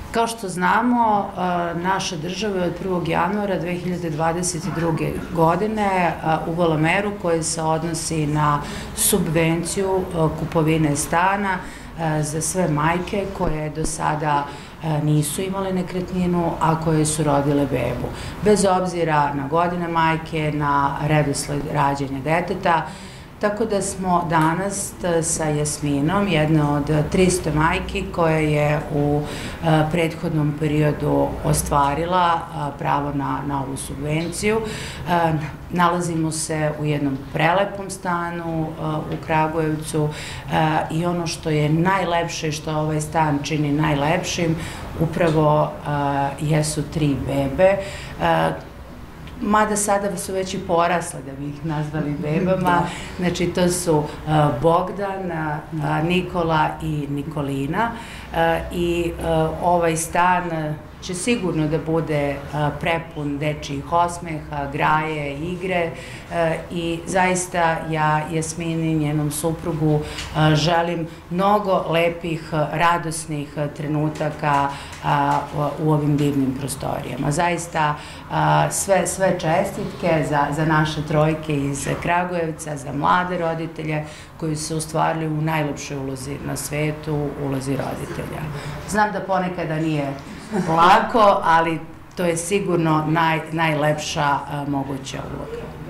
Kao što znamo, naša država je od 1. januara 2022. godine uvela meru koja se odnosi na subvenciju kupovine stana za sve majke koje do sada nisu imale nekretninu, a koje su rodile bebu. Bez obzira na godine majke, na redosled rađanja deteta, tako da smo danas sa Jasminom, jedna od 300 majki koja je u prethodnom periodu ostvarila pravo na ovu subvenciju. Nalazimo se u jednom prelepom stanu u Kragujevcu i ono što je najlepše i što ovaj stan čini najlepšim upravo jesu 3 bebe, mada sada su već i porasle da bi ih nazvali bebama. Znači to su Bogdan, Nikola i Nikolina i ovaj stan će sigurno da bude prepun dečijih osmeha, graje, igre i zaista ja Jasmini i njenom suprugu želim mnogo lepih, radosnih trenutaka u ovim divnim prostorijama. Zaista sve čestitke za naše trojke iz Kragujevca, za mlade roditelje koji su ostvarili u najlepšoj ulozi na svetu, ulozi roditelja. Znam da ponekada nije lako, ali to je sigurno najlepša moguća uloga.